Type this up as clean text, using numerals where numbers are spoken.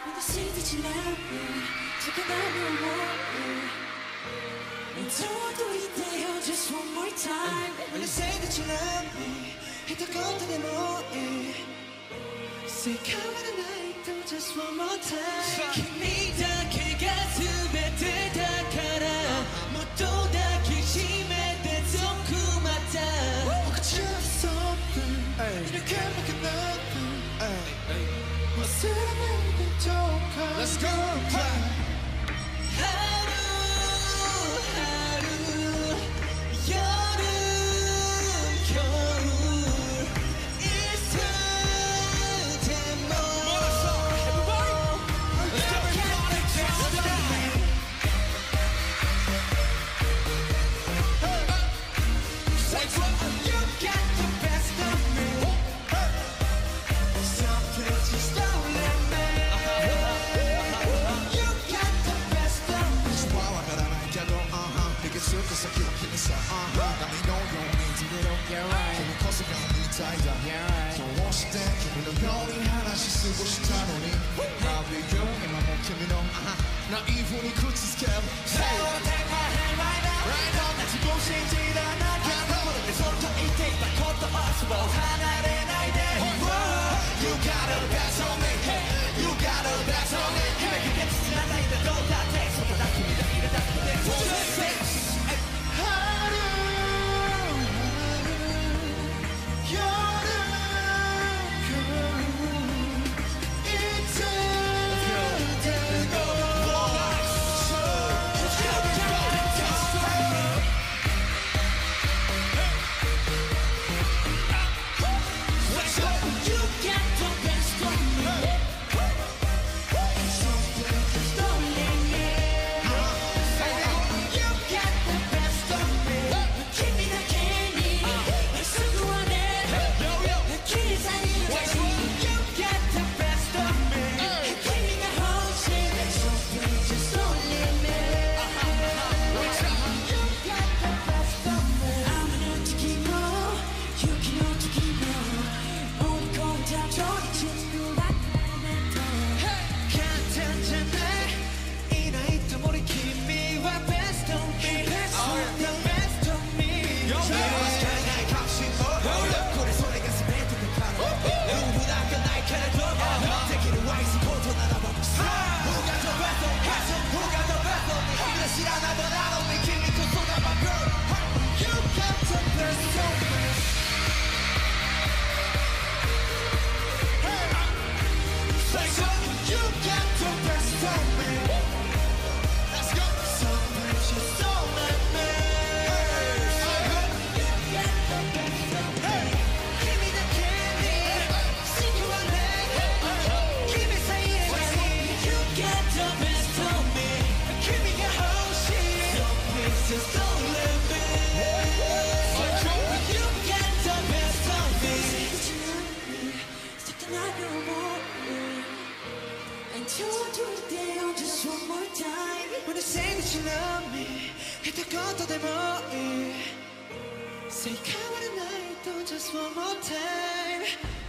When you say that you love me, take another moment. And don't do it there just one more time. When you say that you love me, hit the go to the moon. Say come on the night, just one more time. 君だけが全てだからもっと抱きしめてそこまた僕ちゃんとそっと이렇게 밖에 nothing忘れないでどうか Let's go! 春夜今日いつでも You got the best of me. Something just don't let me. You got the best of me. そこはわからないけど行き着く先は君さ波のように逃げろ君こそがみたいだどうして君のように話し過ごしたのに How do you 今も君のナイフに口つける So take my hand right now. Right now. 自分信じらなきゃそっと言っていたことをそう離れないで You got the best on me You got the best on me 夢かけつなないでどうだってそこだ君がいるだけで You got the best of me. Something just don't let me. You got the best of me. 君だけに救われる君さえいる You got the best of me. 君が欲しい Something just don't let me. You got the best of me. 雨の時も雪の時も追い込んだ距離縮んだ簡単じゃないいないともに君は best of me The best of me 使えない確信をこれそれが全てだからルールなんかないけれどできるワイズことならば Who got the best of me Who got the best of me みんな知らないものなのに君こそが my girl You got the best of me You got the best on me Let's go Something just don't let me You got the best of me. 君だけに救われる君さえいればいい You got the best of me. 君が欲しい So please just don't let me You got the best of me Say that you love me, something I don't want. And don't do it there just one more time. When you say that you love me hit the go to the moon. Say come on the night, just one more time.